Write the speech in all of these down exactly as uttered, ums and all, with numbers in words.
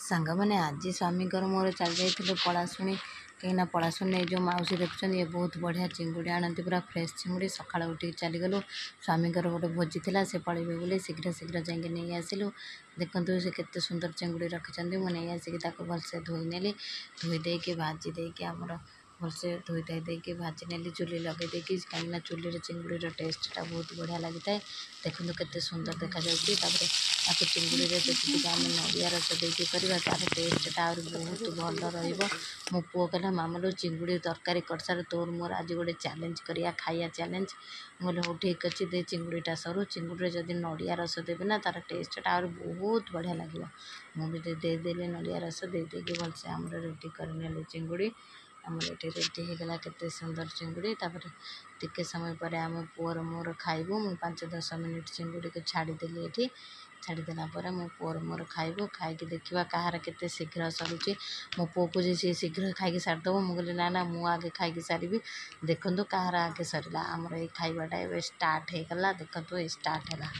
सांग मैंने आज स्वामी मोर चल जाइलु पलाशुणी कहीं पलाशुणी जो मौसी देखुं ये बहुत बढ़िया चिंगुड़ी आनती पूरा फ्रेश चिंगुड़ी सकाल उठिक चलीगलु स्वामी गोटे भोजी था से पड़े बोले शीघ्र शीघ्र जाइए नहीं आसिलु देखु से केते सुंदर चिंगुड़ी रखिंट मुझे आसिक भलसे धोई नेली धोई देकी भाजी देकी आमर भलसे धोई धाई देकी भाजी नेली चुली लगे देकी कहीं चुली चिंगुड़ीर टेस्टा बहुत बढ़िया लगी था। देखो केते सुंदर देखा जाऊँगी आपको चिंगुड़ी देखिए आम नड़िया रस देकी करवा तार टेस्टा आ बहुत भल रही। मो पुओ कहला मामलो चिंगुड़ी तरकारी करसार तोर मोर आज गोटे चैलेंज करिया खाइया चैलेंज बोले हो ठीक अच्छे दे चिंगुड़ीटा सरू चिंगुड़ी जदि नड़िया रस देवे ना तार टेस्टा आ बहुत बढ़िया लगे मुझे देदेली नड़िया रस दे देकी भलसे आम रेडी कर चिंगुड़ी आमर ये रेडी होगला केते सुंदर चिंगुड़ी तापर टिके समय पर आम पुअर मोर खाइबू मु पाँच दस मिनिट चिंगुड़ी को छाड़देली ये छाड़देला मो पुअर मोर खाइबू खाई देखा कहार केते शीघ्र सरुची मो पुओ को सी शीघ्र खाई सारिदेव मुझे ना ना मु आगे खाई सारी देखु कहार आगे सरला आमर ये खाइबाटा ए स्टार्ट होगला देखु स्टार्ट है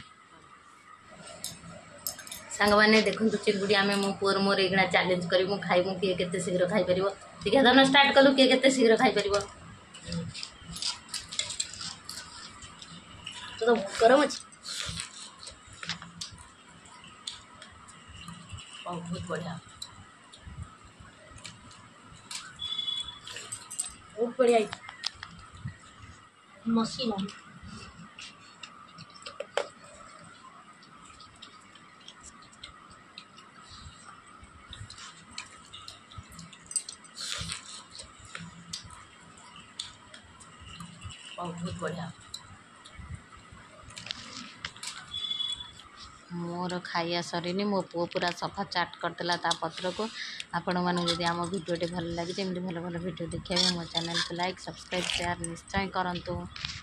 सांग मैंने देखो चिंगुड़ी आम मो पुअर मोर एगुणा चैलेंज करूँ खाइबू किए केते शीघ्र खाई पार ठीक है धन स्टार्ट कलु किए केते शीघ्र खाई पार तो गरम अच्छे बहुत बढ़िया बहुत बढ़िया मशीन बहुत बढ़िया मोर खाइया सरीनी मो पुओ पूरा सफा चाट करदेला ता पत्र को आपण मानू जदि आम भिडियोटी भल लगे जमी भल भल भिडियो देखिए मो चैनल को लाइक सब्सक्राइब शेयर निश्चय करंतु।